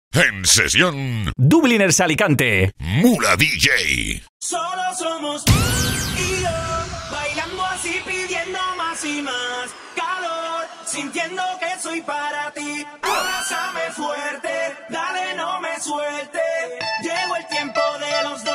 En sesión Dubliners Alicante, Mula DJ. Solo somos tú y yo, bailando así, pidiendo más y más calor, sintiendo que soy para ti. Abrázame fuerte, dale, no me suelte. Llegó el tiempo de los dos.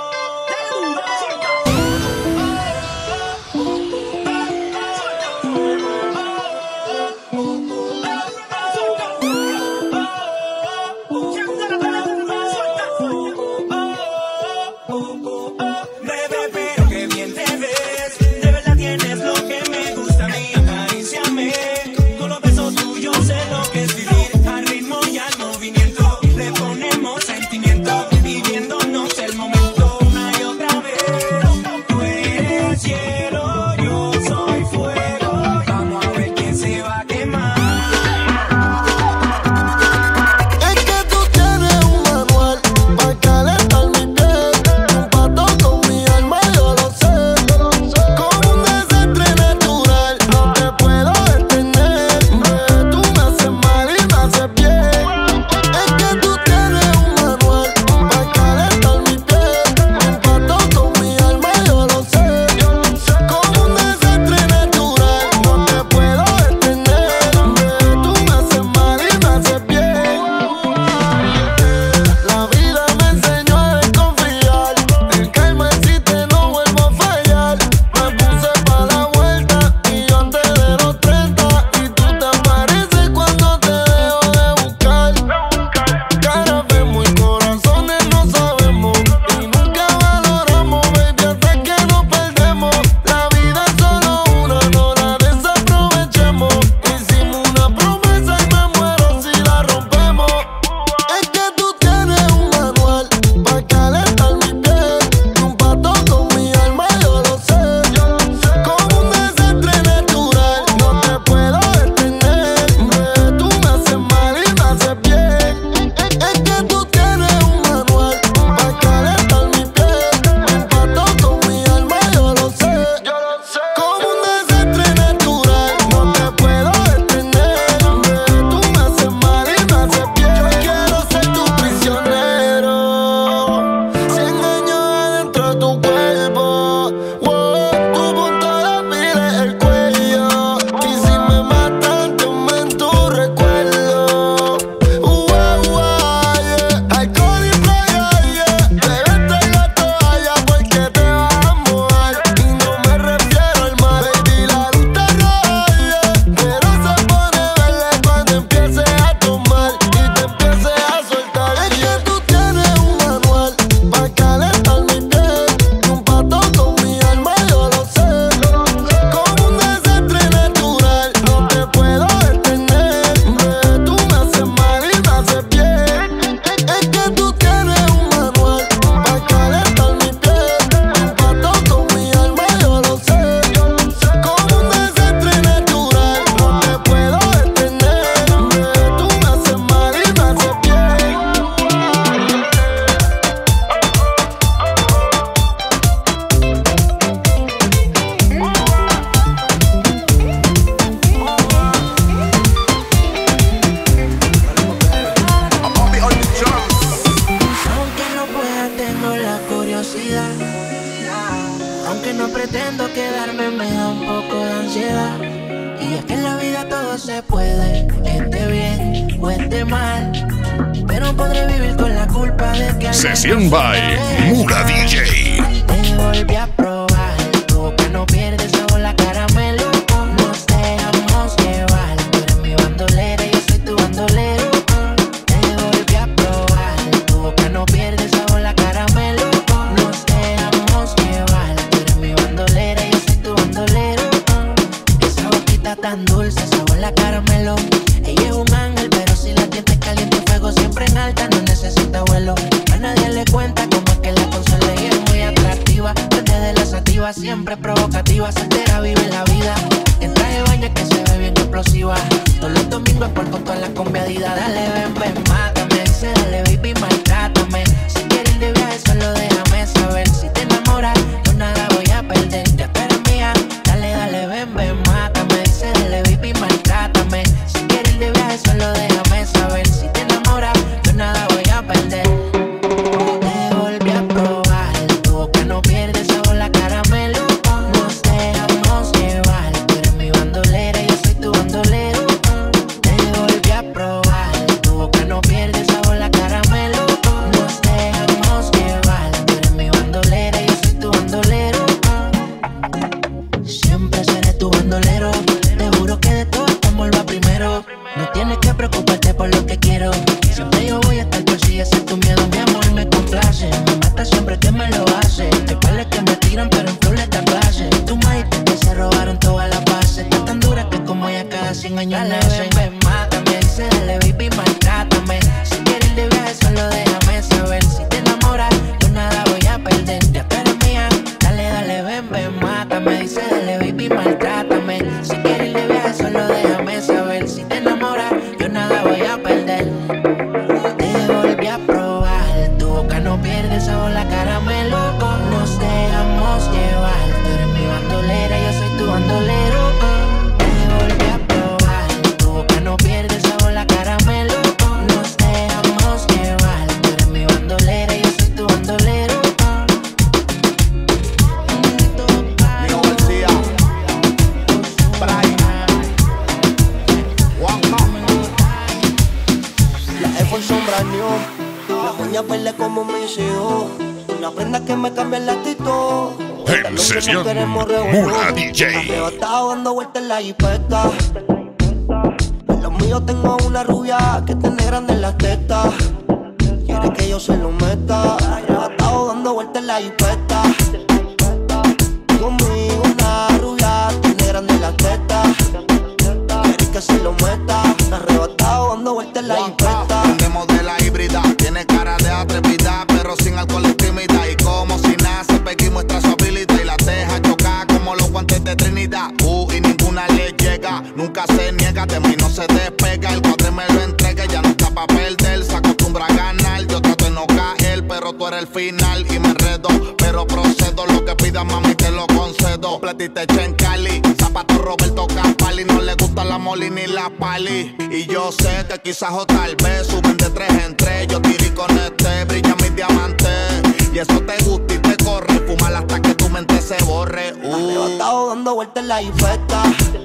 Aunque no pretendo quedarme, me da un poco de ansiedad. Y es que en la vida todo se puede, esté bien o esté mal, pero podré vivir con la culpa de que Sesión by Mula DJ. Te volví a probar, tu boca no pierde sabor, la caramelo. Nos dejamos llevar, tú eres mi bandolera y yo soy tu bandolero. Te volví a probar, tu boca no pierde sabor, la caramelo. Nos dejamos llevar, tú eres mi bandolera y yo soy tu bandolero. Esa boquita tan dulce, sabor la caramelo. Ella es un ángel, pero si la tienes caliente, fuego siempre en alta, no necesita vuelo. A nadie le cuenta cómo es que la consola y es muy atractiva. Desde la sativa, siempre provocativa, soltera vive la vida. En traje de baño que se ve bien explosiva. Todos los domingos por con toda la conviadida. Dale, ven, ven, mátame. Dice, dale, baby, maltrátame. Si quieres ir de viaje, solo déjame saber. Si te enamoras, yo nada voy a perder. Ya tú eres mía, dale, dale, ven, ven, mátame. Dice, dale, baby, maltrátame. Si quieres ir de viaje, solo déjame saber. Si te enamoras, yo nada Y ese tu miedo, mi amor, me complace. Me mata siempre que me lo hace. Hay pales que me tiran, pero en flow le da clase. Tu marido que se robaron todas las bases. Está tan dura que como ya cada 100 años nace. Ven, mátame, dice dale, baby, maltrátame. Si quieres ir de viaje, solo déjame saber. Si te enamoras, yo nada voy a perder. Ya tú eres mía, dale, dale, ven, ven, mátame. Dice dale, baby, maltrátame. Si quieres ir de viaje, solo déjame saber. Si te enamoras, yo nada voy a perder. Te volví a probar, tu boca no pierde sabor, la caramelo. Nos dejamos llevar, tú eres mi bandolera, yo soy tu bandolero. Te volví a probar, tu boca no pierde sabor, la caramelo. Nos dejamos llevar, tú eres mi bandolera, yo soy tu bandolero. Nio García, Brian, Juanca. La Air Force sombra new, las uñas verdes como mis hijos. Una prenda que me cambia el actitud. En sesión Mura DJ. Arrebatado dando vueltas en la jipeta. En los míos tengo una rubia que tiene grandes las tetas. Quiere que yo se lo meta. Arrebatado dando vueltas en la jipeta. Conmigo una rubia tiene grandes las tetas. Quiere que se lo meta. Arrebatado dando vueltas en la jipeta. Andemos de la híbrida, tiene cara de atrevida, pero sin alcohol y timida. Y como si nada, se pega y muestra su habilidad y la deja chocar como los guantes de Trinidad. Y ninguna le llega, nunca se niega, de mí no se despega. El cuadre me lo entrega, ya no está pa' perder, se acostumbra a ganar. Yo trato de no caer, pero tú eres el final y me enredo, pero procedo. Lo que pidas, mami, te lo concedo. Completita hecha en Cali, zapato Roberto Campali. No le gusta la Molly ni la Pali. Y yo sé que quizás o tal vez suben de 3 en 3. Yo tiré con este, brilla mis diamantes. Y eso te gusta y te corre. Fumar hasta que tu mente se borre. Arrebatado dando vueltas en la jipeta.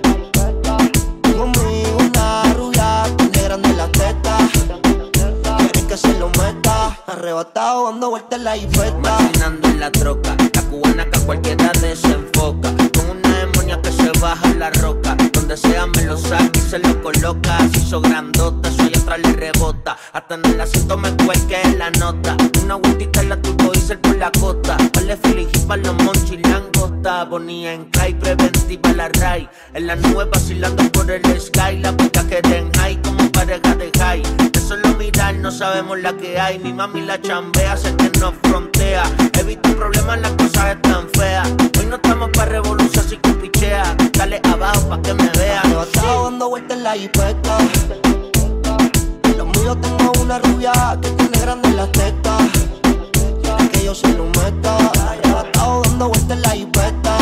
Conmigo una rubia tiene grandes las tetas. Quiere que se lo meta. Arrebatado dando vueltas en la jipeta. Maquinando en la troca, la cubana que a cualquiera desenfoca. Con una demonia que se baja en la roca. Donde sea me lo saca y se lo coloca. Se hizo grandota, eso allá atrás le rebota. Hasta en el asiento me cuelque la nota. Una vueltita en la turbo diesel por la costa. Vale Felix para los monchis langosta. Bonía en high, preventiva la ray. En la nube vacilando por el sky. La puta que den high como pareja de high. De solo mirar no sabemos la que hay. Mi mami la chambea, sé que nos frontea. He visto problemas, las cosas están feas. Hoy no estamos pa' revolución, así que pichea. Dale abajo pa' que me vea. Arrebatado dando vueltas en la jipeta. En los míos tengo una rubia que tiene grandes las tetas. Quiere que yo se lo meta. Arrebatado dando vueltas en la jipeta.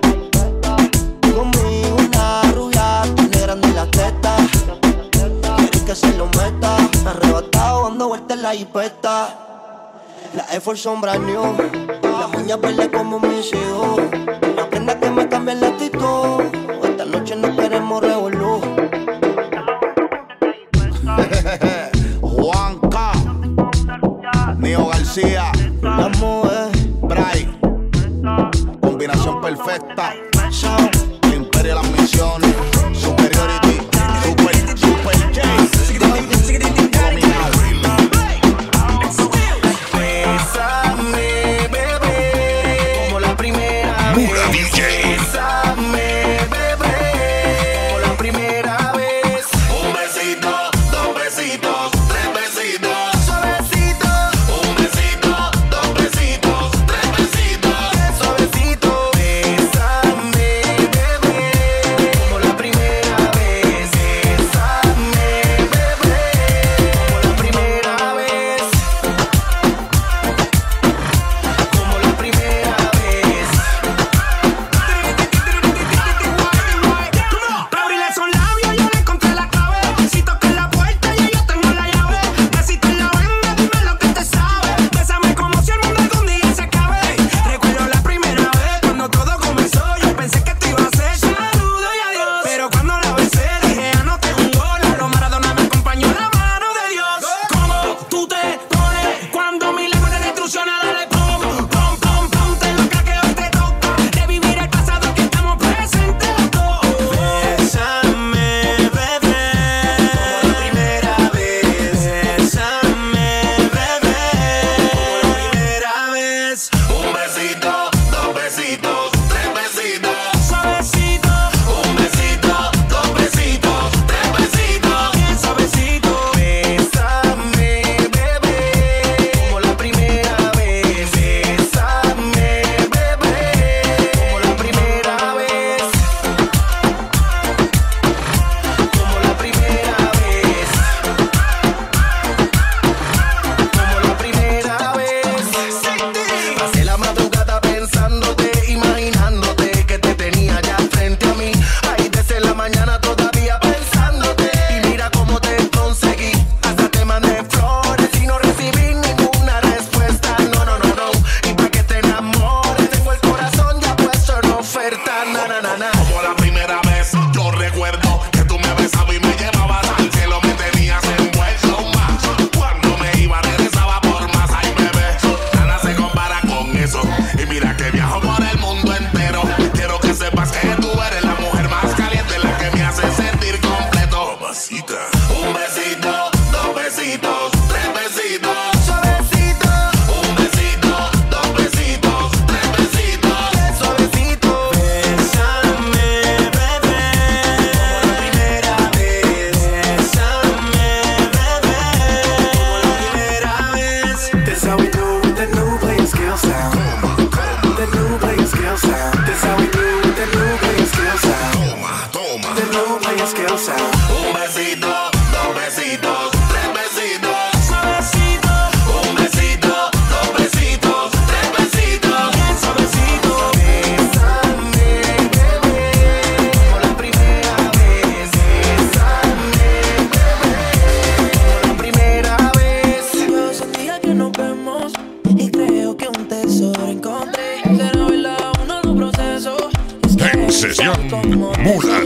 Conmigo una rubia tiene grandes las tetas. Quiere que se lo meta. Arrebatado dando vueltas en la jipeta. La Air Force sombra new, las uñas verdes como mis hijos. Una prenda que me cambia la actitud. Esta noche no queremos revolú. Juanca, Nio García, La mujer, Brian. Combinación perfecta. El imperio de las misiones. Superiority. Super J. Dominado. Bésame, bebé, como la primera vez. Mura DJ. Bésame, bebé, como la primera vez. Un besito, 2 besitos, 3 besitos, Suavecito, un besito, 2 besitos, 3 besitos. suavecito. Bésame,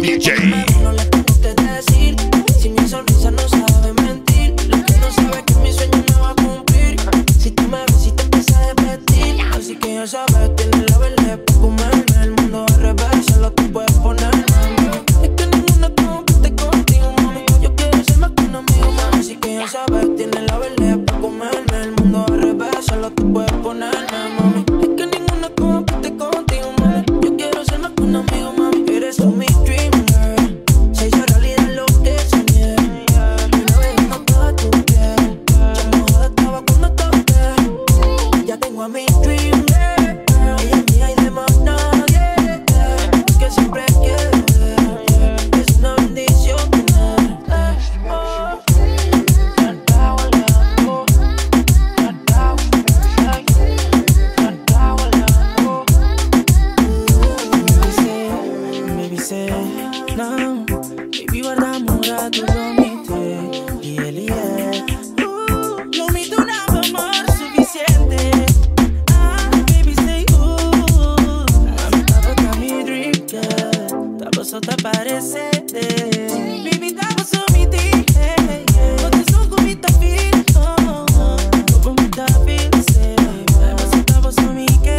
DJ. No le tengo que decir, si mi sonrisa no sabe mentir. Lo que no sabe es que mi sueño me va a cumplir. Si tú me ves y te empiezas a repetir. Así que ya sabes, tienes la verde para comerme. El mundo al revés, solo tú puedes ponerme. Es que ninguna compite contigo, mami. Yo quiero ser más que un amigo, mami. Así que ya sabes, tienes la verde para comerme. El mundo al revés, solo tú puedes ponerme, mami. Es que ninguna compite contigo, mami. Yo quiero ser más que un amigo, mami. Eres tú mi dream girl. Se hizo realidad lo que soñé. Una vez no toda tu piel. Ya mojada estaba cuando toqué. Ya tengo a mi dream girl. Ella es mía y de más nadie. Que siempre quiere. Es una bendición tener. Baby say, no. Baby guardamos a tu dormite. Y él y él. No me da un amor suficiente. Baby say, estaba mi dream girl. Estaba sota parece. Baby, that was so me deep. But it's so good with the feel. Open with the feel. Say, estaba so me que.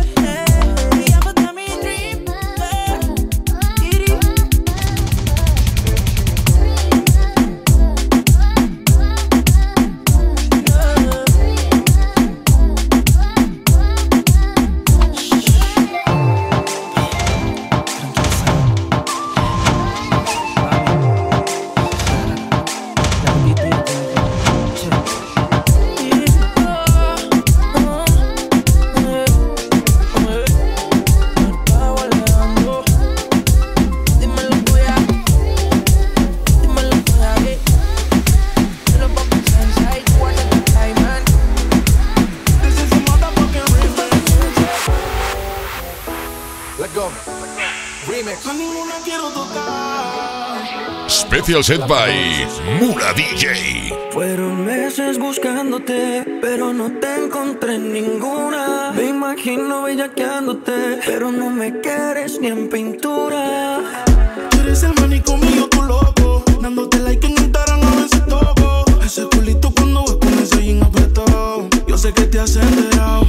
Special set by Mula DJ. Fueron meses buscándote, pero no te encontré en ninguna. Me imagino bellaqueándote, pero no me quieres ni en pintura. Tú eres el manicomio, tu loco, dándote like en Instagram a veces toco. Ese culito cuando vas con ese jean apretado, yo sé que te has enterado.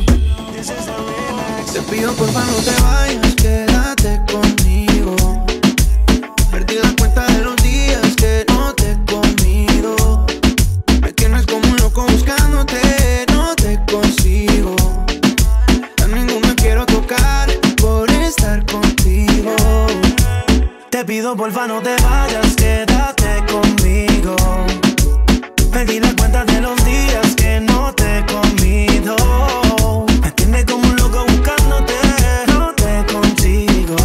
Te pido porfa no te vayas, quédate conmigo. Perdí la cuenta de los días que no te he comido. Me tienes como un loco buscándote, no te consigo. A ninguna quiero tocar por estar contigo. Te pido porfa no te vayas, quédate conmigo. Perdí la cuenta de los días que no te he comido. Me tienes como un loco buscándote, no te consigo.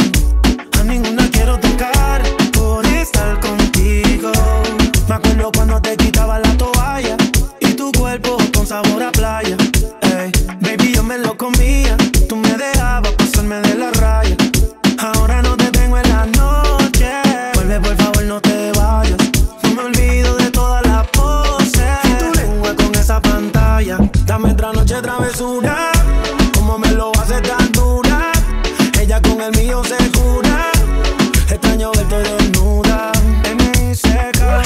A ninguna quiero tocar por estar contigo. Me acuerdo cuando te quitaba la toalla y tu cuerpo con sabor a playa. Ey, baby, yo me lo comía, tú me dejabas pasarme de la raya. Ahora no te tengo en la noche, vuelve por favor no te vayas. No me olvido de todas las poses y tu lengua con esa pantalla. Dame otra noche travesura, como me lo hace tan dura. Ella con el mío se jura, extraño verte desnuda. Me seca,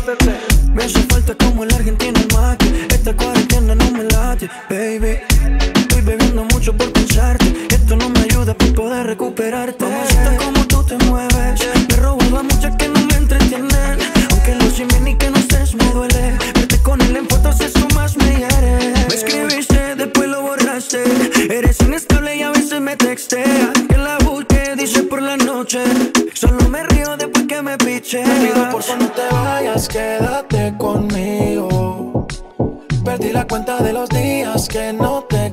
me hace falta como el argentino el mate. Esta cuarentena no me late, baby. Estoy bebiendo mucho por pensarte. Esto no me ayuda para poder recuperarte. Mamacita, como tú te mueves, me he robado a muchas que no me entretienen. Aunque lo simen ni que no estés me duele. Verte con él en fotos eso más me hiere. Me escribiste, después lo borraste. Eres inestable y a veces me texteas. Que la busque, dice por la noche. Solo me río después que me piche. Te pido por favor no te vayas, quédate conmigo. Perdí la cuenta de los días que no te he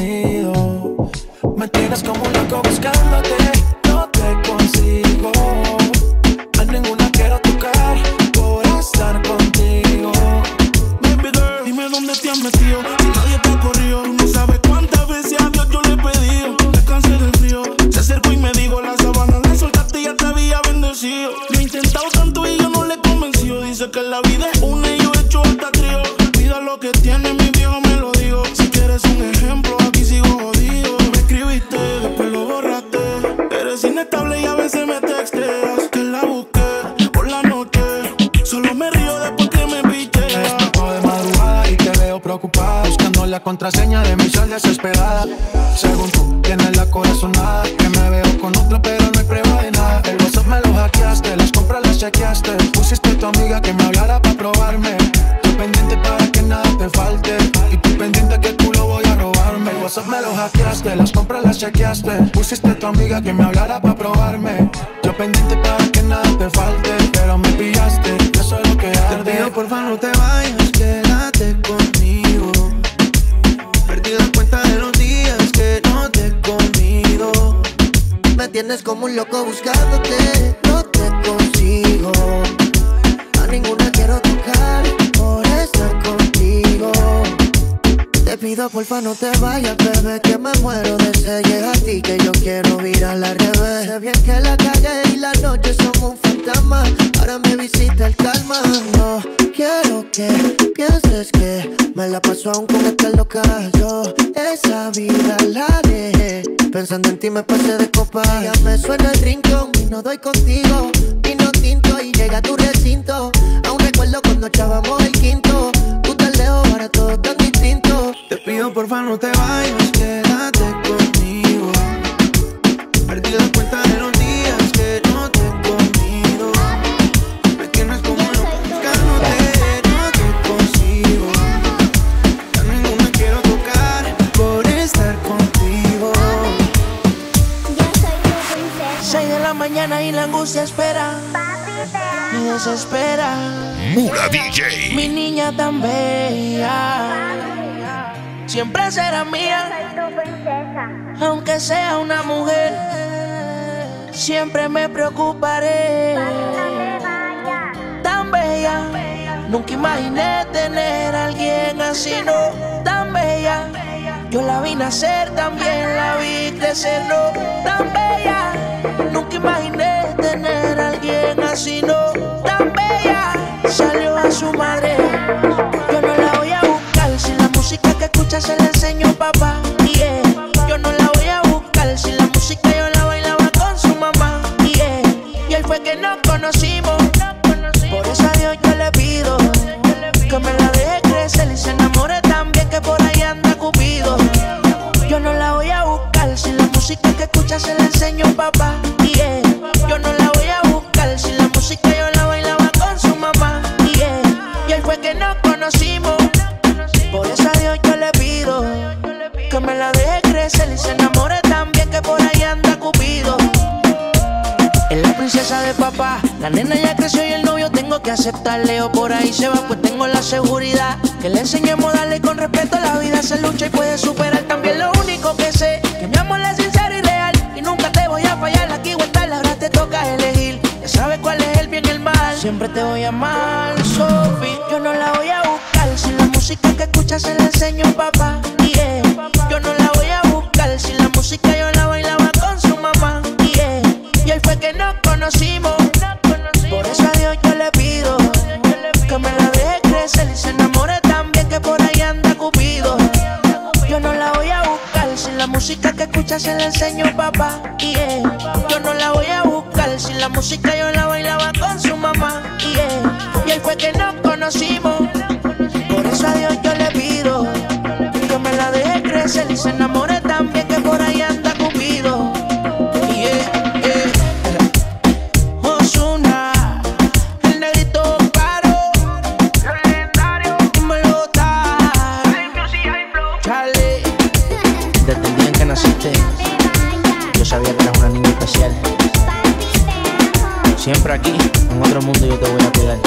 comido. Me tienes como un loco buscándote, no te consigo. A ninguna quiero tocar por estar contigo. Baby girl, dime dónde te has metido, si nadie te ha corrido. Tú no sabes cuántas veces a Dios yo le he pedido. Me cansé del frío, se acercó y me dijo la sabana la soltaste y ya te había bendecido. Lo he intentado tanto y yo no le he convencido. Dice que la vida es una y yo he hecho hasta trío. Cuida lo que tiene, mi viejo me lo digo. Si quieres un ejemplo, aquí sigo jodido. Me escribiste, después lo borraste. Eres inestable y a veces me texteas. preocupada, buscando la contraseña de mi sal desesperada. Según tú, tienes la corazonada, que me veo con otra pero no hay prueba de nada. El WhatsApp me lo hackeaste, las compras las chequeaste. Pusiste a tu amiga que me hablara para probarme. Yo pendiente para que nada te falte, y tú pendiente que el culo voy a robarme. El WhatsApp me lo hackeaste, las compras las chequeaste. Pusiste a tu amiga que me hablara para probarme. Yo pendiente para que nada te falte, pero me pillaste, eso es lo que arde. Te pido porfa no te vayas, quédate conmigo. Perdí la cuenta de los días que no te he comido. Me tienes como un loco buscándote, no te consigo. A ninguna quiero tocar por estar contigo. Te pido porfa no te vayas, bebé, que me muero de sed. Llega a ti que yo quiero virar al revés. Sé bien que la calle y la noche son un fantasma, ahora me visita el calma. No quiero que pienses que me la paso aún con esta loca. Yo esa vida la dejé, pensando en ti me pasé de copa. Ya me suena el rincón y no doy contigo. Vino tinto y llega a tu recinto. Aún recuerdo cuando echábamos el quinto. Tú tan lejos, ahora todo tan distinto. Te pido porfa no te vayas, quédate conmigo. Perdí la cuenta de los días que no te he comido. Me tienes como loco buscándote, no te consigo. A ninguna quiero tocar por estar contigo. Yo soy tu princesa. 6 de la mañana y la angustia espera, me desespera. Mura DJ. Mi niña tan bella, siempre será mía, Soy tu princesa. aunque sea una mujer. Siempre me preocuparé. Tan bella, nunca imaginé tener a alguien así, no. Tan bella, yo la vi nacer, también la vi crecer, no. Tan bella, nunca imaginé tener a alguien así, no. Tan bella, salió a su madre. Yo no la voy a buscar, si la música que escucha se la enseño papá. Yeah. Yo no la voy a buscar, si la música yo la bailaba con su mamá. Yeah. Y él fue que nos conocimos, por eso a Dios yo le pido que me la deje crecer y se enamore también, que por ahí anda Cupido. Yo no la voy a buscar, si la música que escucha se la enseño papá. Yeah. Yo no la voy a buscar, si la música yo la bailaba con su mamá. Yeah. Y él fue que nos conocimos, por eso a Dios yo le pido que me la deje crecer y se enamore también, que por ahí anda Cupido. Es la princesa de papá, la nena ya creció y el novio tengo que aceptarle, o por ahí se va pues tengo la seguridad que le enseñemos a darle con respeto a la vida, se lucha y puede superar. También lo único que sé, que mi amor es sincero y real, y nunca te voy a fallar, aquí o estar, ahora te toca elegir. Ya sabes cuál es el bien y el mal, siempre te voy a amar, Sophie. Yo no la voy a buscar, si la música que escucha se la enseño papá. Yeah. Yo no la voy a buscar, si la música yo la bailaba con su mamá. Yeah. Y él fue que nos conocimos, por eso a Dios yo le pido que me la deje crecer y se enamore también, que por ahí anda Cupido. Yo no la voy a buscar, si la música que escucha se la enseño papá. Yeah. Yo no la voy a buscar, si la música yo la bailaba con su mamá. Yeah. Y él fue que nos conocimos, por eso a Dios yo le pido que me la deje crecer y se enamore también, que por ahí anda Cupido. Yo sabía que eras una niña especial. Siempre aquí, en otro mundo yo te voy a cuidar.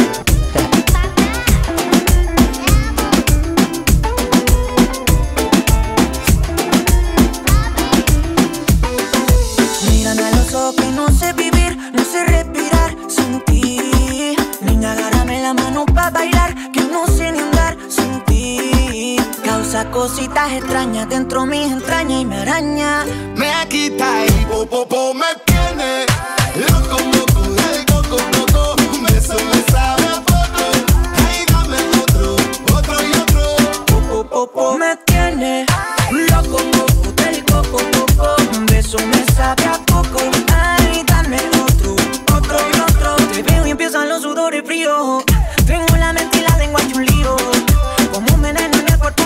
Mírame a los ojos que no sé vivir, no sé respirar sin ti. Niña, agárrame la mano pa' bailar, que no sé ni andar sin ti. Causa cositas extrañas dentro mis entrañas y me araña. Me quita el popopo, me tiene loco, loco, del coco, coco. Un beso me sabe a poco. Ay, dame otro, otro y otro. Popo, me tiene loco, loco, del coco, coco. Un beso me sabe a poco. Ay, dame otro, otro y otro. Te veo y empiezan los sudores fríos. Tengo la mente y la lengua hecho un lío, como un veneno en el cuerpo.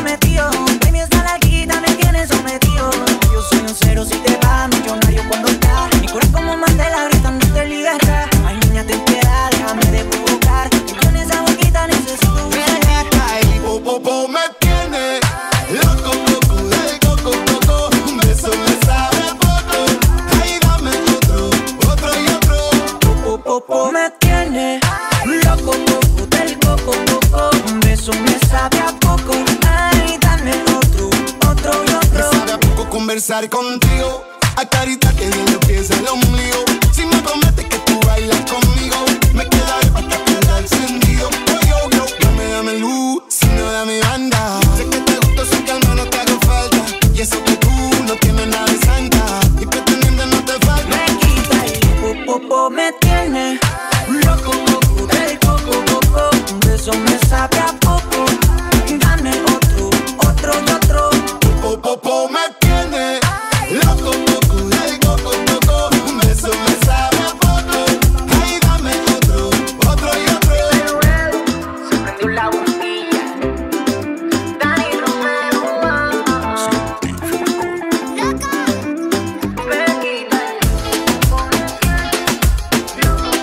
conversar contigo, acariciarte de los pies al ombligo. Si me prometes que tú bailas conmigo, me quedaré para que pierda el sentido. Dame luz, si no dame banda. Sé que te gusto, sé que al menos te hago falta. Y eso que tú no tienes nada de santa, y pretendiente no te falta. Me quita el popo, me tiene loco, loco, del coco, coco. Un beso me sabe a poco. Dame otro, otro y otro. Popo me tiene loco, loco, del coco, coco. Un beso me sabe a poco. Ay, dame otro, otro y otro. Se prendió la bombilla. Dani Romero. Me quita el popo, me tiene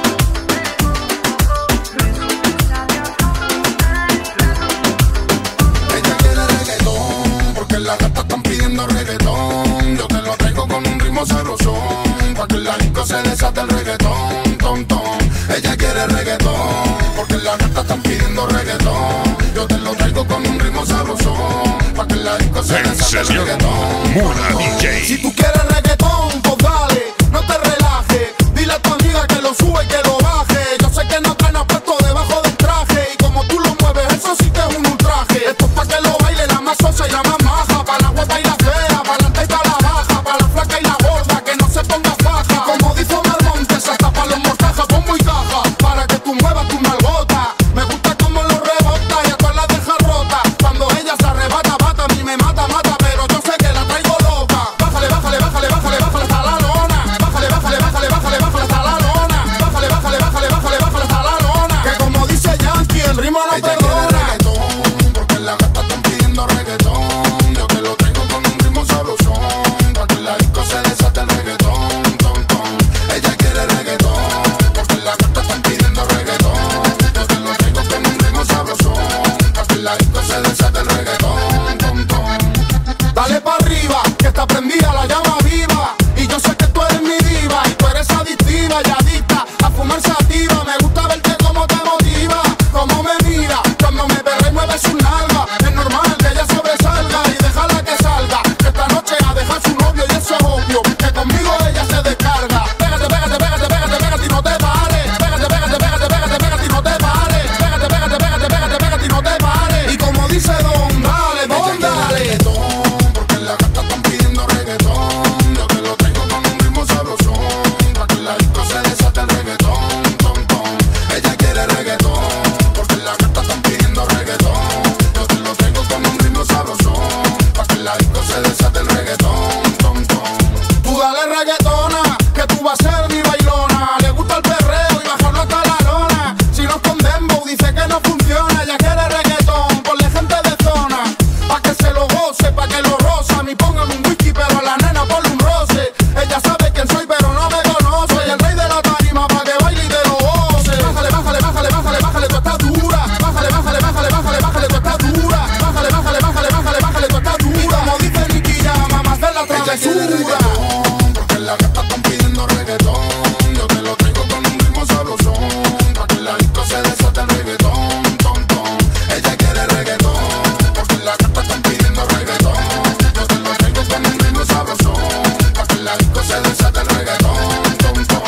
Ella quiere reggaetón, porque las gatas están pidiendo reggaetón. Yo te lo traigo con un ritmo sabrosón, pa' que la disco se desate el reggaetón, ton, ton. Ella quiere reggaetón, porque las gatas están pidiendo reggaetón. Yo te lo traigo con un ritmo sabrosón, pa' que la disco se desate el reggaetón. Mura DJ. Si tú quieres reggaetón, pues dale, no te relajes. Dile a tu amiga que lo sube y que lo baje. Yo sé que no traen apuesto debajo del traje, y como tú lo mueves, eso sí que es un ultraje. Esto es pa' que lo baile la más sosa y la más maja, pa' la guapa y la fea, pa' la alta y pa' la baja, pa' la flaca y la gorda, que no se ponga faja. Como dice Omar Montes, hasta pa' los mortajas, pongo y caja, para que tú muevas tu malgota. Me gusta como lo rebota y a todas las deja rota. Cuando ella se arrebata, bata, a mí me mata, mata, pero yo sé que la traigo loca. Bájale, bájale, bájale, bájale, bájale hasta la lona. Bájale, bájale, bájale, bájale, bájale hasta la lona. Bájale, bájale, bájale, bájale, bájale hasta la lona. Que como dice Yankee, el ritmo no perdona. Porque las gatas están pidiendo reggaetón. Yo te lo traigo con un ritmo sabrosón, pa' que la disco se desate el reggaetón, ton, ton. Ella quiere reggaetón, porque las gatas están pidiendo reggaetón. Yo te lo traigo con un ritmo sabrosón, pa' que la disco se desate el reggaetón, ton, ton. Dale pa' arriba, que está prendida la llama viva. Y yo sé que tú eres mi diva, y tú eres adictiva y adicta a fumar sativa. Me gusta verte cómo te motiva, cómo me mira cuando me perre y mueve su nalga. Es normal que ella sobresalga y déjala que salga, que esta noche a dejar su novio y eso es obvio, que conmigo ella se descarga. Pégate, pégate, pégate, pégate, pégate y no te pares. Pégate, pégate, pégate, pégate, pégate y no te pares. Pégate, pégate, pégate, pégate, pégate y no te pares. Y como dice Don, dale, Don, dale. Porque las gatas están pidiendo reggaetón. Yo te lo traigo con un ritmo sabrosón, pa' que la disco se desate el reggaetón, ton, ton. Ella quiere reggaetón, porque las gatas están pidiendo reggaetón. Yo te lo traigo con un ritmo sabrosón, pa' que la disco se desate el reggaetón, ton, ton. Tú dale reggaetona, que tú vas a ser mi bailona. Le gusta el perreo y bajarlo hasta la lona. Si nos con dembow dice que no funciona. Ella quiere reggaetón, ponle gente de zona, pa' que se lo goce, pa' que lo roza. A mí póngame un whisky, pero a la nena ponle un roce. Ella sabe quién soy, pero no me conoce. Soy el rey de la tarima, pa' que baile y te lo goce. Bájale, bájale, bájale, bájale, bájale, tú estás dura. Bájale, bájale, bájale, bájale, bájale, tú estás dura. Bájale, bájale, bájale, bájale, bájale, tú estás dura. Como dice Nicky Jam, mamá, hacer la travesura. Porque las gatas están pidiendo reggaetón. Yo te lo traigo con un ritmo sabrosón, pa' que la disco se desate el reggaetón, ton, ton. Ella quiere reggaetón, porque las gatas están pidiendo reggaetón. Yo te lo traigo con un ritmo sabrosón, pa' que la disco se desate el reggaetón, ton, ton.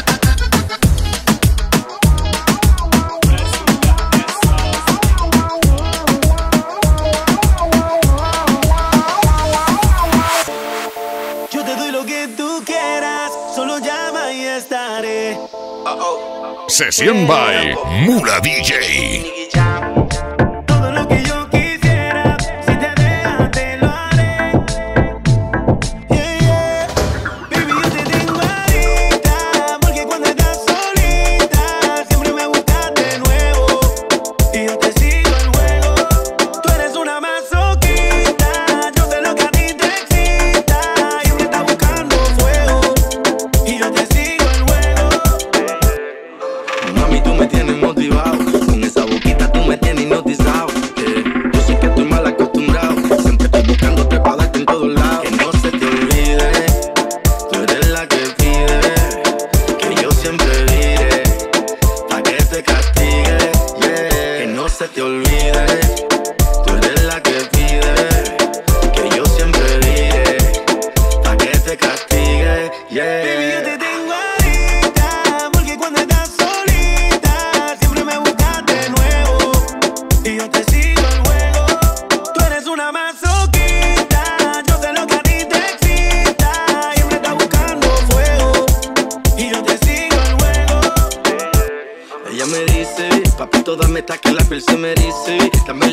Yo te doy lo que tú quieras, solo llama y estaré. Sesión by Mura DJ. Todo lo que yo quisiera, si te dejas te lo haré. Yeah, yeah. Baby, yo te tengo adicta, porque cuando estás solita siempre me buscas de nuevo. Y yo te sigo el juego. Tú eres una masoquista, yo sé lo que a ti te excita. Y me está buscando fuego. Y yo te sigo el juego. Mami, tú me tienes motivado, con esa boquita tú me tienes hipnotizado, yeah.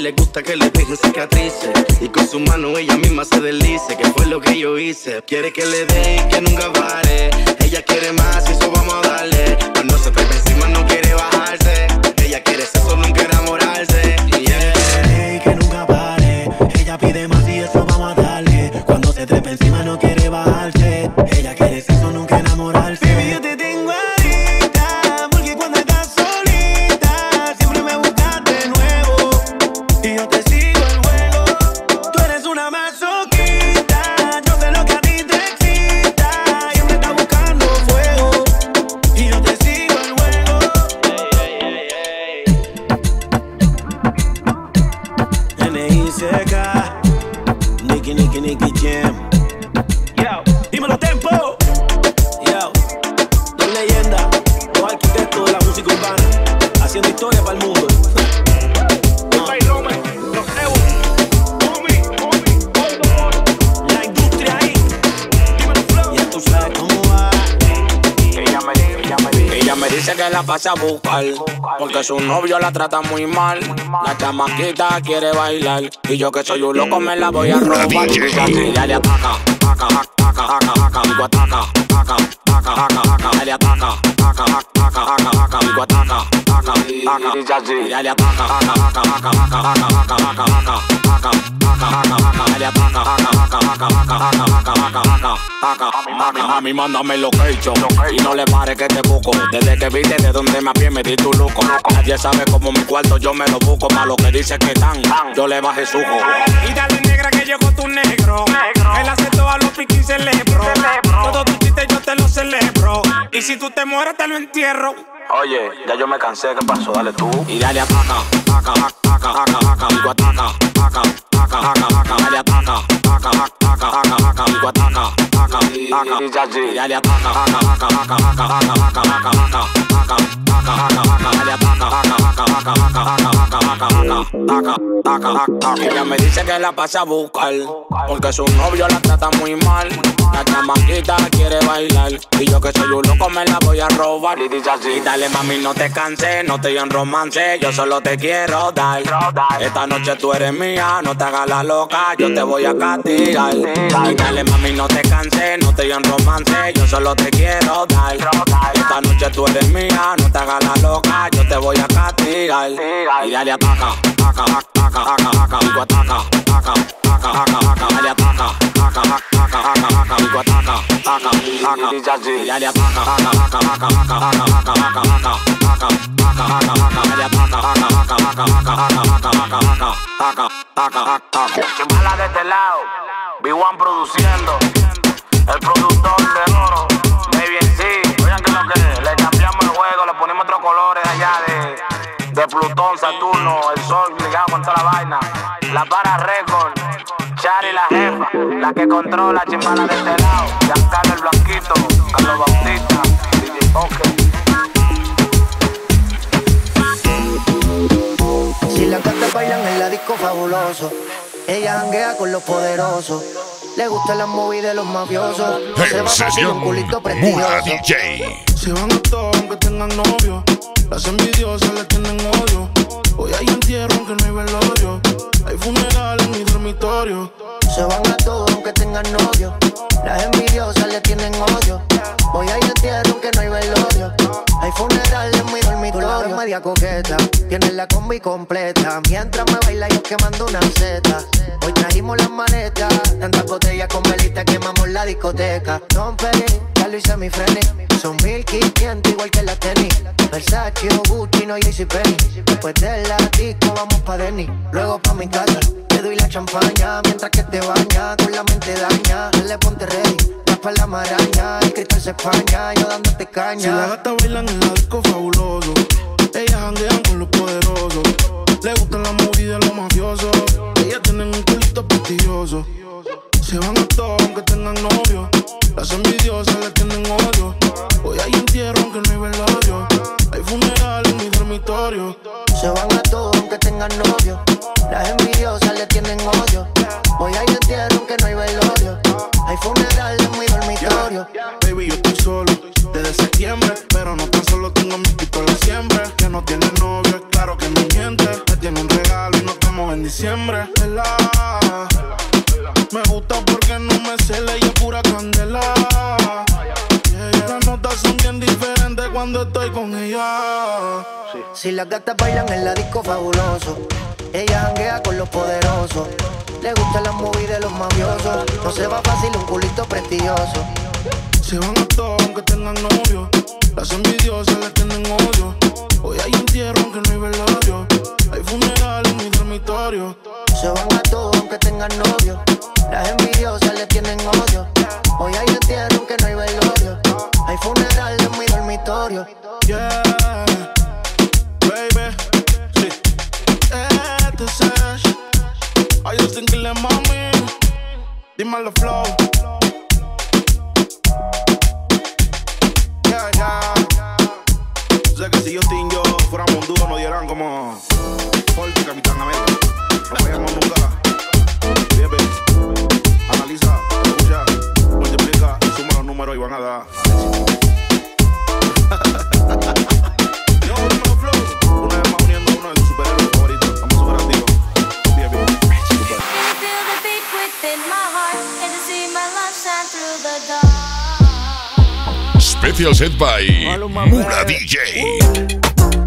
le gusta que le dejen cicatrices y con su mano ella misma se deslice. Que fue lo que yo hice. Quiere que le dé y que nunca pare. Ella quiere más y eso vamos a darle. Cuando se trepa encima no quiere bajarse. Ella quiere sexo, nunca enamorarse. Yeah. Que nunca pare. Ella pide más y eso vamos a darle. Cuando se trepa encima no quiere bajarse. Ella quiere sexo, nunca enamorarse. Baby, yo te tengo ahorita, porque cuando estás solita siempre me buscas de nuevo. Y yo te sigo el juego. Tú eres una masoquista. Yo sé lo que a ti te excita. Siempre estás buscando fuego. Y yo te sigo el juego. N.I.C.K. Nicky Jam. Yo, dímelo tempo. Yo, dos leyendas, dos arquitectos de la música urbana, haciendo historia para el mundo. La industria ahí. Dímelo flow. Ya tú sabes cómo va. Ella me dice que la pasa a buscar, porque su novio la trata muy mal. La chamaquita quiere bailar, y yo que soy un loco me la voy a robar. Ella le ataca, digo ataca, ella le ataca, digo ataca, ella le ataca, Mami, mándame location y no le pare que te busco. Desde que viste de donde me pie me di tu luco. Nadie sabe cómo mi cuarto yo me lo busco. Pa' lo que dice que están, yo le bajé sujo. Y dale negra que llegó tu negro. Él hace todos los piquis celebro. Todo tu chiste yo te lo celebro. Y si tú te mueres te lo entierro. Oye, ya yo me cansé, ¿qué pasó? Dale tú. Y dale ataca, digo ataca, dale ataca, digo ataca, y dale Ella me dice que la pasa a buscar, porque su novio la trata muy mal. La chamaquita quiere bailar, y yo que soy un loco me la voy a robar. Y dice así: y dale mami, no te canses, no te en romance, yo solo te quiero dar. Esta noche tú eres mía, no te hagas la loca, yo te voy a castigar. Y dale mami, no te canses, no te en romance, yo solo te quiero dar. Esta noche tú eres mía, no te hagas la loca, yo te voy a castigar. Y dale ataca, digo ataca, dale ataca, digo ataca, y dale Chimbala de este lado, B1 produciendo, el productor de oro, Baby sí. Oigan que lo que le cambiamos el juego, le ponemos otros colores allá de Plutón, Saturno, el sol ligado con toda la vaina. La Para Record, Chari la jefa, la que controla Chimbala de este lado, Giancarlo el Blanquito, Carlos Bautista, DJ Poker. Si las gatas bailan en la disco fabuloso, ella janguea con los poderosos. Le gustan las movies de los mafiosos. En sesión Mula DJ. Se van a todos aunque tengan novio. Las envidiosas le tienen odio. Hoy hay entierro aunque no hay velorio. Hay funeral en mi dormitorio. Se van a todos aunque tengan novio. Las envidiosas le tienen odio. Hoy hay entierro aunque no hay velorio. Hay funeral en mi dormitorio. Media coqueta, tienes la combi completa. Mientras me baila yo quemando una seta. Hoy trajimos las maletas, tantas botellas con velita quemamos la discoteca. Don Peri, ya lo hice mi freni. Son 1500 igual que la tenis. Versace o Gucci, no JCPenney. Después de la disco vamos pa' Denny. Luego pa' mi casa, te doy la champaña. Mientras que te baña, con la mente daña. Dale ponte ready, pa' la maraña. El cristal se españa, yo dándote caña. Si las gatas bailan en la disco fabuloso, ellas janguean con los poderosos. Le gustan las movies de los mafiosos. Ellas tienen un culito prestigioso. Se van a todos aunque tengan novio. Las envidiosas le tienen odio. Hoy hay entierro aunque no hay velorio. Hay funeral en mi dormitorio. Se van a todos aunque tengan novio. Las envidiosas le tienen odio. Hoy hay entierro aunque no hay velorio. Hay funeral en mi dormitorio. Baby, yo estoy solo desde septiembre, pero no tan solo tengo mi pistola siempre. Que no tiene novio, es claro que me miente. Me tiene un regalo y no estamos en Si las gatas bailan en la disco fabuloso, ella janguea con los poderosos. Le gustan las movies de los mafiosos. No se va fácil un culito prestigioso. Se van a todos aunque tengan novio. Las envidiosas le tienen odio. Hoy hay entierro aunque no hay velorio. Hay funeral en mi dormitorio. Se van a todos aunque tengan novio. Las envidiosas le tienen odio. Hoy hay entierro aunque no hay velorio. Hay funeral en mi dormitorio. Yeah, baby. Sí. Este es Ash. I just think le mami. Dímelo flow. Yeah, yeah. Sé que si Justin y yo fuéramos un dúo nos dieran como Hulk y Capitán América. No fallamos nunca. Baby, analiza, escucha, multiplica, suma los números y van a dar. Yo, dímelo flow. Una vez más uniendo a uno de tus superhéroes favoritos. Estamos super activos. Baby, super. Feel the beat within my heart. Can you see my love shine through the dark? Special set by Mura DJ.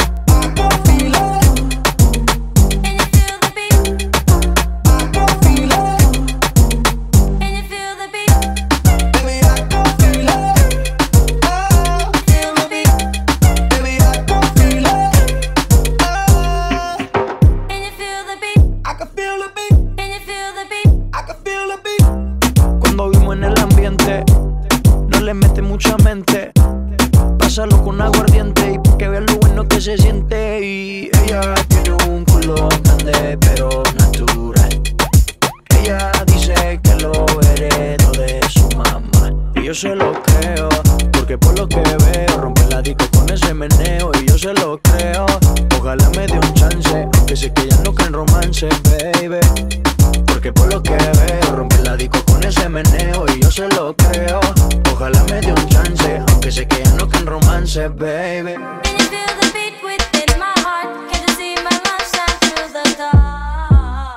Cuando vimos en el ambiente, no le mete mucha mente. Pásalo con aguardiente y pa' que veas lo bueno que se siente. Y ella tiene un culo grande pero natural. Ella dice que lo heredó de su mamá. Y yo se lo creo, porque por lo que veo rompe la disco con ese meneo. Y yo se lo creo, ojalá me dé un chance, aunque sé que ella no cree en romance, baby. Porque por lo que veo rompe la disco con ese meneo. Y yo se lo creo, ojalá me dé un chance, aunque sé que ella no cree en romance, baby. Can you feel the beat within my heart? Can you see my love shine through the dark?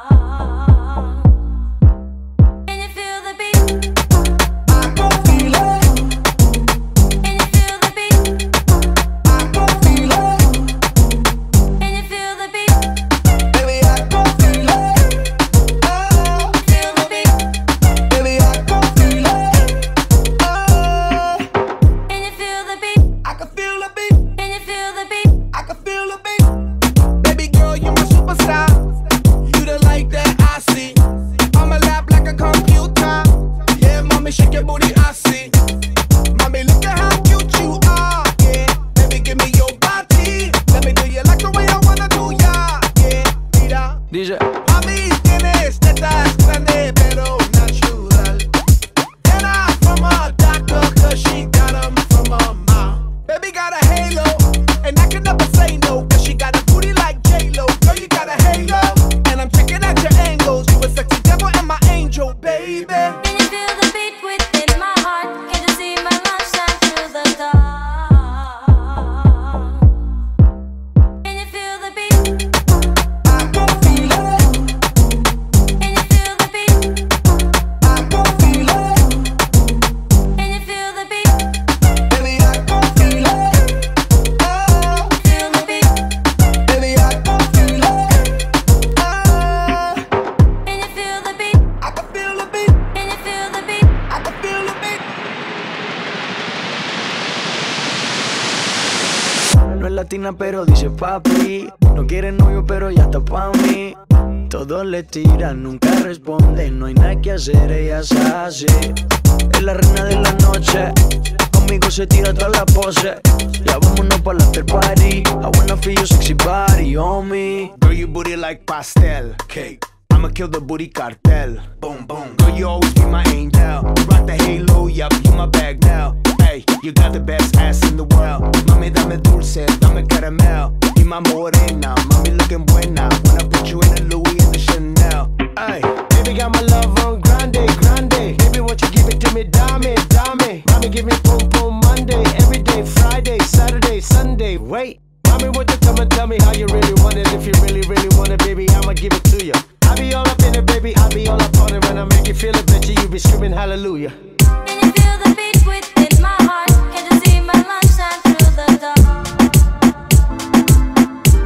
Can you feel the beat? I can feel it. Can you feel the beat? I can feel it. Can you feel the beat? Baby, I can feel it. Oh, Feel the beat? baby, I can feel it. Oh, Can you feel the beat? I can feel the beat. Can you feel the beat? I can feel the beat. Baby girl, you're my superstar. You the light that I see. On my lap like a computer. Yeah, mommy, shake your booty, I see. Mommy, look at how cute you are. Yeah, baby, give me your body. Let me do you like the way I wanna do ya. Yeah, mira. Dice, Mami, tienes tetas grandes pero natural. Nena from a doctor, cause she got 'em from her mom. Baby got a halo, and I can never say no, cause she got a booty like J-Lo. Girl, you got a halo, and I'm checking out your angles. You a sexy devil and my angel, baby. Can you feel the beat within my heart? Can you see my love shine through the dark? Can you feel the beat? I can feel it. Can you feel the beat? I can feel it. Can you feel the beat? Baby, I can feel it. Oh, Feel the beat? baby, I can feel it. Oh, Can you feel the beat? I can feel the beat. Can you feel the beat? I can feel the beat. no es latina pero dice papi. No quiere novio pero ya está pa' mí. Todos le tiran, nunca responde. No hay nada que hacer, ella es así. Es la reina de la noche. Conmigo se tira toda la pose. Ya vámonos pa' la after party. I wanna feel your sexy body on me. Girl, you booty like pastel cake. I'ma kill the booty cartel. Boom, boom. Girl, you always be my angel. Rock the halo, yup, you my bag now. Hey, you got the best ass in the world. Mami, dame dulce, dame caramel. Y my morena, mami looking buena. When I put you in the Louis and the Chanel. Hey, baby got my love on grande, grande. Baby, won't you give it to me, dame, dame. Mami, give me boom, boom, Monday, every day, Friday, Saturday, Sunday. Wait. Mommy, won't you tell me how you really want it? If you really, really want it, baby, I'ma give it to you. I be all up in it, baby, I be all up on it. When I make you feel it, bitch, you be screaming hallelujah. Can you feel the beat within my heart? Can you see my love shine through the dark?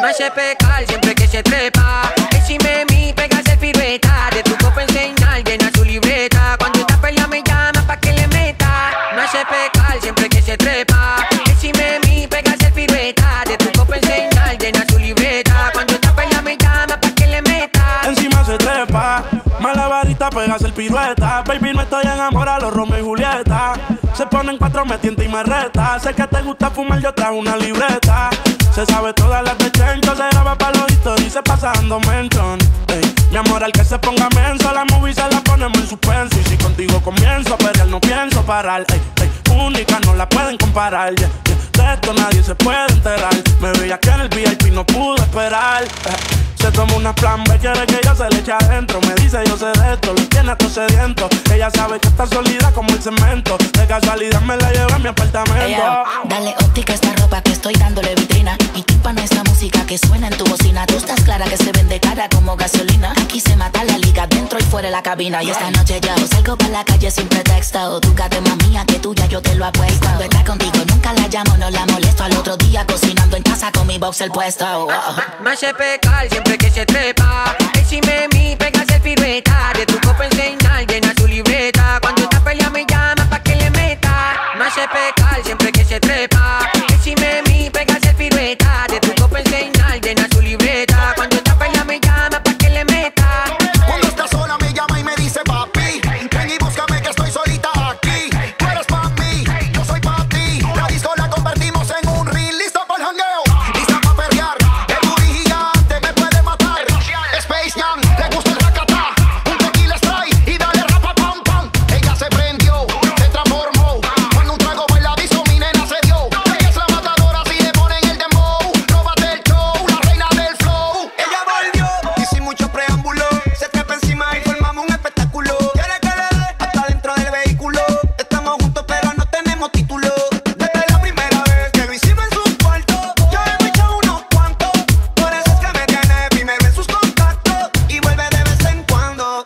Me hace pecar siempre que se trepa. Encima de mí pegas el pirueta. De tu copa enseñar, llena su libreta. Cuando esta pelea me llama pa' que le meta. Me hace pecar siempre que se trepa. Encima de mí pegas el pirueta. De tu copa enseñar, llena su libreta. Cuando esta pelea me llama pa' que le meta. Encima se trepa, malabarista pegas el pirueta. Baby, no estoy enamorado, los Romeo y Julieta. Se ponen cuatro, me tienta y me reta. Sé que te gusta fumar, yo trajo una libreta. Se sabe todas las de Chencho, se graba pa' los historias y se pasa dando mention. Ey, mi amor, al que se ponga menso, la movie se la ponemos en suspenso. Y si contigo comienzo a pelear, no pienso parar. Ey, ey, única, no la pueden comparar. Yeah, yeah. De esto nadie se puede enterar. Me veía que en el VIP no pude esperar. Se toma una plan B, quiere que yo se le eche adentro. Me dice yo sé de esto, lo tiene todo sediento. Ella sabe que está sólida como el cemento. De casualidad me la llevo a mi apartamento. Hey, dale óptica a esta ropa que estoy dándole vitrina. Y tímpano esta música que suena en tu bocina. Tú estás clara que se vende cara como gasolina. Aquí se mata la liga dentro y fuera de la cabina. Y esta noche yo salgo pa' la calle sin pretexto. Tu gata es más mía que tuya, yo te lo apuesto. Cuando está contigo nunca la llamo, no la molesto. Al otro día cocinando en casa con mi boxer puesto. Me hace pecar siempre que se trepa. Encima de mí pegas el pirueta. De tu copa enseñar, llena su libreta. Cuando esta pelea me llama pa' que le meta. Me hace pecar siempre que se trepa. Encima de mí pegas el pirueta. De tu copa enseñar, llena su libreta. Cuando esta pelea me llama pa' que le meta. Cuando está sola me llama y me dice papi, ven y búscame que estoy solita aquí. Tú eres pa' mí, yo soy pa' ti. La disco la convertimos en un reel. Lista para el jangueo, lista pa' perrear. El booty gigante me puede matar. Space Jam, le gusta el racata. Un tequila strike y dale rapa pam pam. Ella se prendió, se transformó. Cuando un trago baila aviso mi nena se dio. Ella es la matadora si le ponen el dembow. Róbate el show, la reina del flow. Ella volvió y sin mucho preámbulo se trepa encima y formamos un espectáculo. Quiere que le dé hasta dentro del vehículo. Estamos juntos pero no tenemos título. Desde la primera vez que lo hicimos en su cuarto, yo he echado unos cuantos. Por eso es que me tiene primero en sus contactos y vuelve de vez en cuando.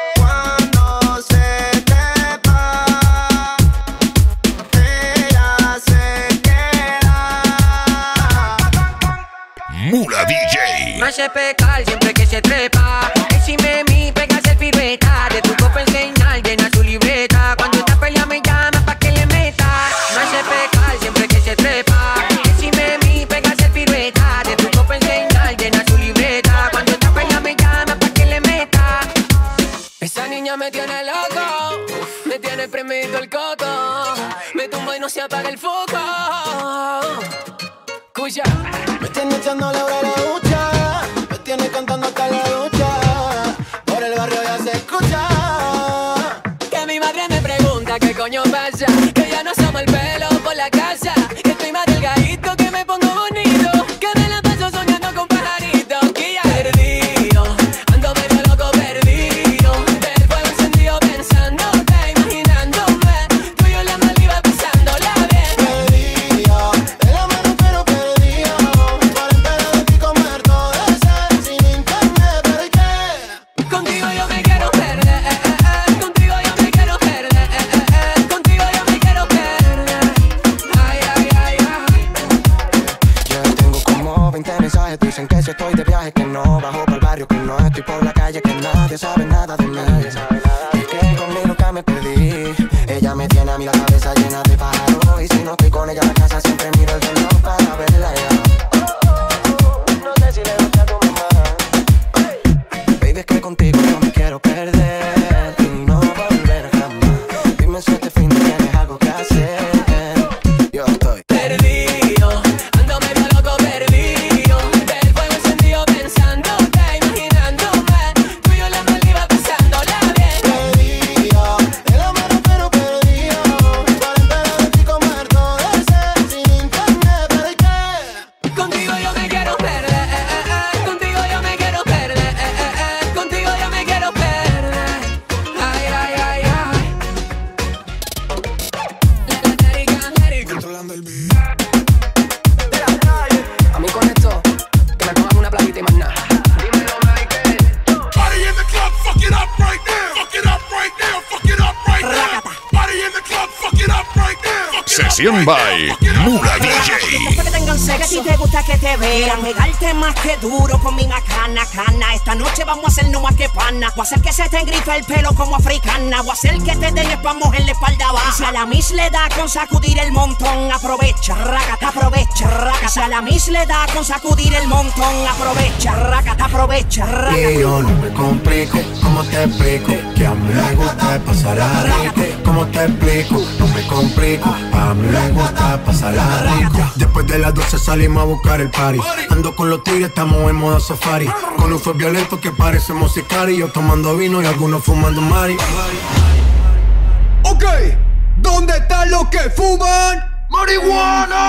Cuando se trepa, ella se queda. Mula DJ. Me hace pecar siempre que se trepa. Encima de mí pegas el pirueta. De tu copa enseñar, llena su libreta. Cuando esta pelea me llama pa' que le meta. Me hace pecar siempre que se trepa. Encima de mí pegas el pirueta. De tu copa enseñar, llena su libreta. Cuando esta pelea me llama pa' que le meta. Esa niña me tiene loco, me tiene premido el coco. Me tumba y no se apaga el foco. Escucha. Me tiene echando la hora a la ducha, me tiene cantando hasta la ducha. Por el barrio ya se escucha que mi madre me pregunta qué coño pasa, que ya no asoma el pelo por la casa, que estoy más delgadito, que me pongo bonito, que me la paso soñando con pajaritos. Que ya perdido, ando medio loco perdido, del fuego encendido pensándote, imaginándome, tú y yo la Maldiva pasándola bien. Perdido, de la mano pero perdido, para entrar de ti comer todo ese sin internet, ¿por qué? Contigo yo me quiero perder, contigo yo me quiero perder, contigo yo me quiero perder. Ay, ay, ay, ay. Yo tengo como 20 mensajes, dicen que si estoy de viaje, que no bajo por el barrio, que no estoy por la calle, que nadie sabe nada de mí. Es que conmigo nunca me perdí. Ella me tiene a mí la cabeza llena de pájaros, y si no estoy con ella en la casa siempre miro el reloj para verla ya. No sé si le gusta a tu mamá. Baby, es que contigo yo me quiero perder y no volver jamás. Dime si este fin de tienes algo que hacer. Yo estoy Perdido, ando medio loco perdido, del fuego encendido pensándote, imaginándome, tú y yo la Maldiva pasándola bien. Perdido, de la mano pero perdido, para entrar de ti comer todo ese sin internet, ¿por qué? Contigo yo me quiero perder, contigo yo me quiero perder, contigo yo me Sesión by Mula DJ. Después que tengan sexo, si te gusta que te vean, pegarte más que duro con mi macana, cana. Esta noche vamos a hacer no más que pana. Voy a hacer que se te engrife el pelo como africana. Voy a hacer que te den espamos en la espalda baja. Si a la miss le da con sacudir el montón, aprovecha, rácata, aprovecha, rácata. Si a la miss le da con sacudir el montón, aprovecha, rácata, aprovecha, rácata. Y yo no me complico, ¿cómo te explico? Que a mí me gusta pasar a rico. ¿Cómo te explico? No me complico, a mí me gusta pasar a rico. Después de las 12 salimos a buscar el party. Ando con los tigres, estamos en modo safari. Con un fue violento que parecemos sicari. Yo tomando vino y algunos fumando mari. Ok, ¿dónde están los que fuman marihuana?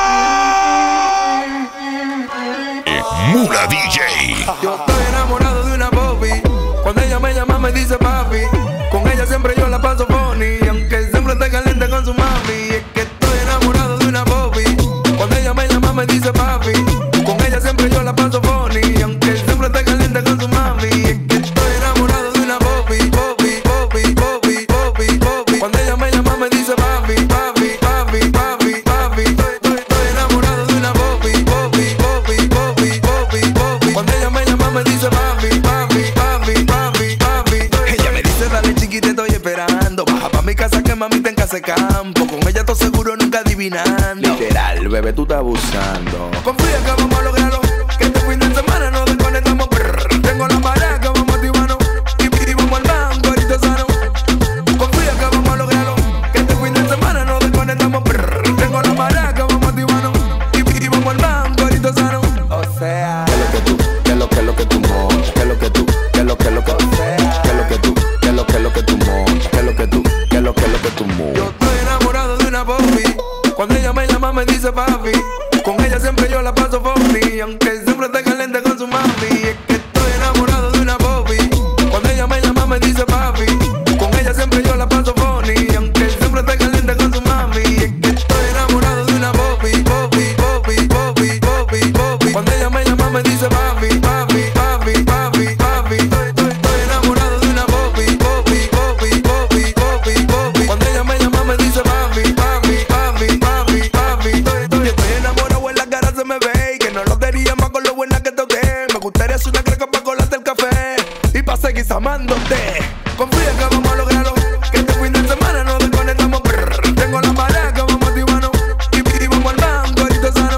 Mula DJ. Yo estoy enamorado de una Bobby. Cuando ella me llama me dice papi. Con ella siempre yo la paso funny. Aunque siempre esté caliente con su mami. Es que estoy enamorado de una Bobby. Cuando ella me llama me dice papi. Con ella siempre yo la paso funny. Aunque siempre esté caliente con su mami. Es que estoy enamorado de una Bobby. Bobby, Bobby, Bobby, Bobby, Bobby. Cuando ella me llama me dice papi, papi, papi, papi, papi. Estoy enamorado de una Bobby. Bobby, Bobby, Bobby, Bobby, Bobby. Cuando ella me llama me dice papi, papi, papi, papi, papi. Ella me dice dale chiquita, estoy esperando. Baja pa' mi casa que mami te en casa de campo. Con ella todo seguro nunca adivinando. Literal, bebé, tú estás abusando. Confía que vamos a lograrlo. Que este fin de semana nos desconectamos. Tengo la marea que vamos a activarnos. Y vamos al banco, ahorita sano. Confía que vamos a lograrlo. Que este fin de semana nos desconectamos. Tengo la marea que vamos a activarnos. Y vamos al banco, ahorita sano. O sea, ¿qué es lo que tú? ¿Qué es lo que tú montas? ¿Qué es lo que tú? ¿Qué es lo que tú? ¿Qué es lo que tú? ¿Qué es lo que tú montas? ¿Qué es lo que tú? ¿Qué es lo que tú montas? Yo estoy enamorado de una Bobby. Cuando ella me llama me dice papi. Con ella siempre yo la paso funny. Aunque siempre esté caliente con su mami. Es que estoy enamorado de una Bobby. Cuando ella me llama me dice papi. Con ella siempre yo la paso funny. Aunque siempre esté caliente con su mami. Es que estoy enamorado de una Bobby. Bobby, Bobby, Bobby, Bobby, Bobby. Cuando ella me llama me dice papi, papi, papi, papi, papi. Estoy enamorado de una Bobby. Bobby, Bobby, Bobby, Bobby, Bobby. Cuando ella me llama me dice papi, papi, papi, papi, papi. Estoy enamorado en la cara se me ve. Y que no lo diría más con lo buena que toqué. Me gustaría hacer una creca para colarte el café. Y pa' seguir amándote. Confía que vamos a lograrlo. Que este fin de semana nos desconectamos. Tengo la marea que vamos a activarnos. Y vamos al banco, ahorita sano.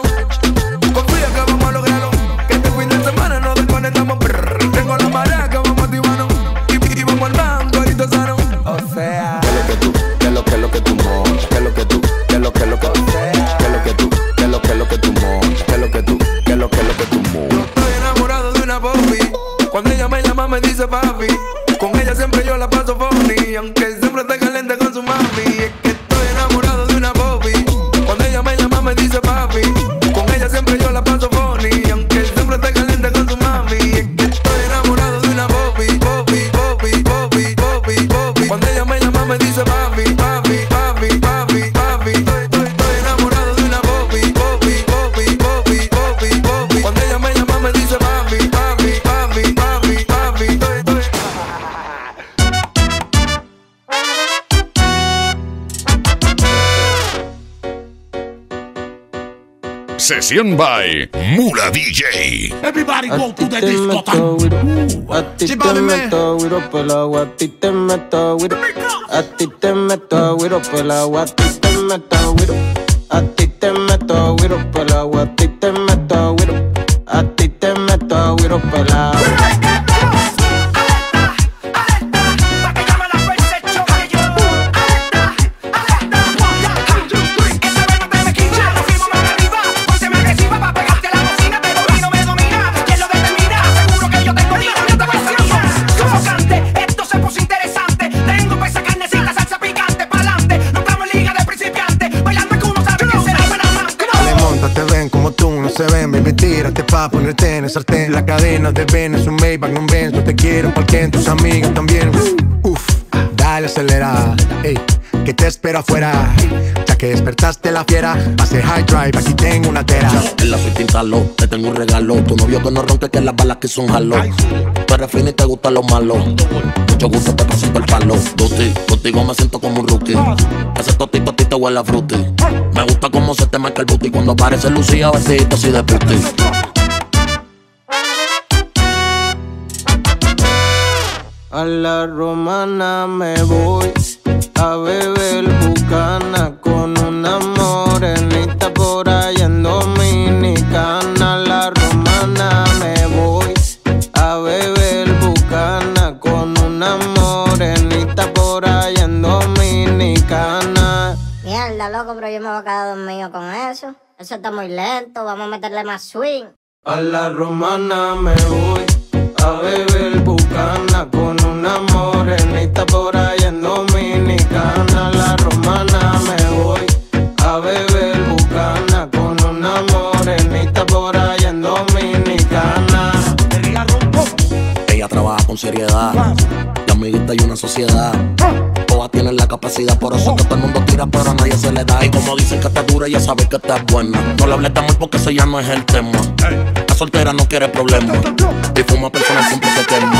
Confía que vamos a lograrlo. Que este fin de semana nos desconectamos. Tengo la marea que vamos a activarnos. Y vamos al banco, ahorita sano. O sea, ¿qué es lo que tú? ¿Qué es lo que tú montas? ¿Qué es lo que tú? ¿Qué es lo que tú? ¿Qué es lo que tú? ¿Qué es lo que tú montas? ¿Qué es lo que tú? ¿Qué es lo que tú montas? Yo estoy enamorado de una Bobby. Cuando ella me llama me dice papi. Con ella siempre yo la paso funny. Aunque siempre esté caliente con su mami. Es que estoy enamorado de una Bobby. Cuando ella me llama me dice papi. Con ella siempre yo la paso funny. Aunque siempre esté caliente con su mami. Es que estoy enamorado de una Bobby. Bobby, Bobby, Bobby, Bobby, Bobby. Cuando ella me llama me dice papi, papi, papi, papi, papi. Estoy enamorado de una Bobby. Bobby, Bobby, Bobby, Bobby, Bobby. Cuando ella me llama me dice papi, papi, papi, papi, papi. Sesión by Mula DJ. Everybody go to the disco. A ti te meto güiro pelado, a ti te meto güiro. A ti te meto güiro pelado, a ti te meto güiro. A ti te meto güiro pelado, a ti te meto güiro. A ti te meto güiro pelado. Se ven, baby, tírate pa' ponerte en el sartén. La cadena de Ben es un Maybach, no un Benz. No te quiero porque tus amigas también. Dale acelerada, ey. que te espero afuera. Ya que despertaste la fiera, pase high drive, aquí tengo una tera. En la suite instaló, te tengo un regalo. Tu novio que no ronque, que las balas que son jalo. Tú eres fina y te gustan los malos. Mucho gusto, te paso por el palo. Duty, contigo me siento como un rookie. Ese totito a ti te huele a fruity. Me gusta cómo se te marca el booty cuando aparece Lucía vestidito así de puti. A la romana me voy a beber bucana con una morenita por ahí en Dominicana. A la romana me voy a beber bucana con una morenita por ahí en Dominicana. Mierda, loco, pero yo me voy a quedar dormido con eso. Eso está muy lento, vamos a meterle más swing. A la romana me voy a beber bucana con una morenita por ahí en Dominicana. A la romana me voy a beber bucana con una morenita por ahí en Dominicana. Ella trabaja con seriedad, la amiguita y una sociedad. Todas tienen la capacidad, por eso que todo el mundo tira, pero a nadie se le da. Y como dicen que está dura, ella sabe que está buena. No le hables de amor porque ese ya no es el tema. La soltera no quiere problemas y fuma personas siempre se quema.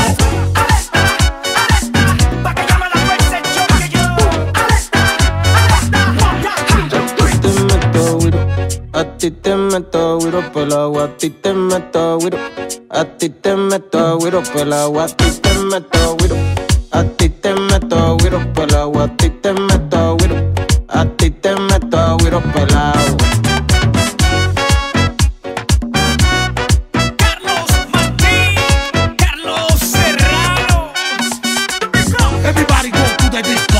A ti te meto güiro pelao, a ti te meto güiro. A ti te meto güiro pelao, a ti te meto güiro. A ti te meto güiro pelao, a ti te meto güiro. A ti te meto güiro pelao. Everybody go to the disco.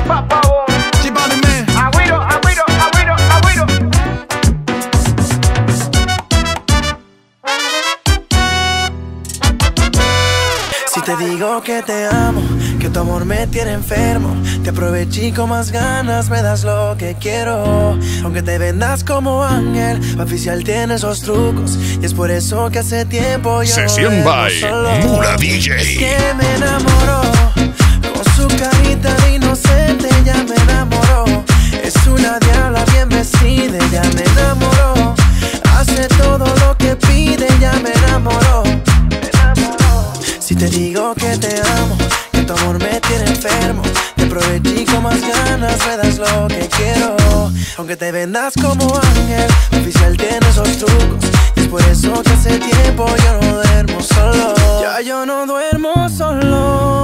Si te digo que te amo, que tu amor me tiene enfermo, te aproveché con más ganas, me das lo que quiero. Aunque te vendas como ángel, oficial tiene esos trucos, y es por eso que hace tiempo yo Sesión no by solo. Mula DJ. Es que me enamoró, con su carita de inocente ya me enamoró. Es una diabla bien vestida, ya me enamoró. Hace todo lo que pide, ya me enamoró. Si te digo que te amo, que tu amor me tiene enfermo, te aproveché con más ganas, me das lo que quiero. Aunque te vendas como ángel, oficial tiene esos trucos, y es por eso que hace tiempo yo no duermo solo. Ya yo no duermo solo.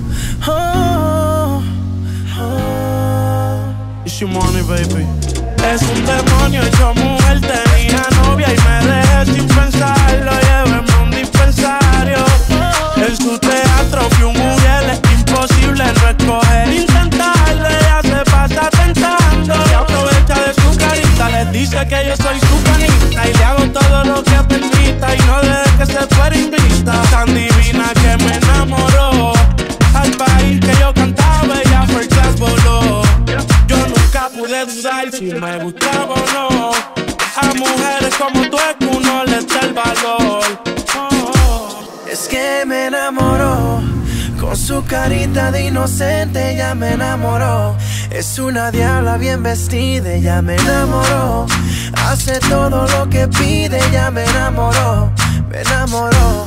Oh, oh. It's your money, baby. Es un demonio hecho mujer, tenía novia y me dejé sin pensarlo. Lléveme a un dispensario. En su teatro fui un mujer, es imposible no escoger, intentarlo. Ella se pasa tentando, se aprovecha de su carita, les dice que yo soy su canita y le hago todo lo que permita y no deje que se fuera invista. Tan divina que me enamoró, al país que yo cantaba ella fue jazz voló. Yo nunca pude dudar si me gustaba o no. A mujeres como tú es que uno les da el valor. Es que me enamoró, con su carita de inocente ya me enamoró. Es una diabla bien vestida, ya me enamoró. Hace todo lo que pide, ya me enamoró. Me enamoró.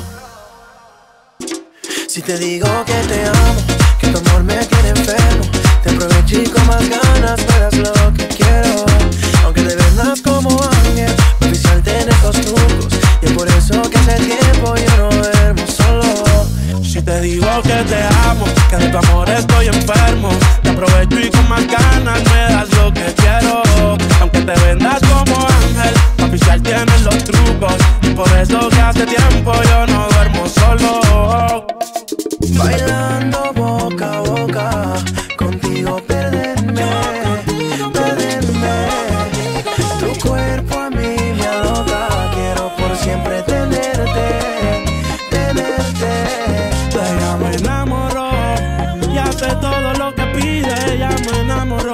Si te digo que te amo, que tu amor me tiene enfermo, te aproveché con más ganas, me das lo que quiero. Aunque te vendas como ángel, oficial tiene estos trucos, y es por eso que hace tiempo yo no duermo solo. Si te digo que te amo, que de tu amor estoy enfermo, te aprovecho y con más ganas me das lo que quiero. Aunque te vendas como ángel, oficial tienes los trucos, y por eso que hace tiempo yo no duermo solo. Bailando boca a boca, contigo perderme, perderme. Tu cuerpo a mí me aloca, quiero por siempre tenerte, tenerte. Ella me enamoró y hace todo lo que pide, ella me enamoró.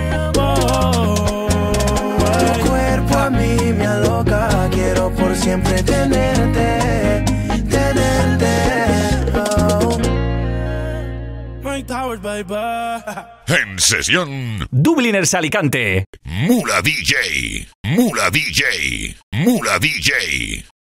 Tu cuerpo a mí me aloca, quiero por siempre tenerte, tenerte. Mike Towers, baby. En sesión, Dubliners Alicante. Mula DJ. Mula DJ. Mula DJ.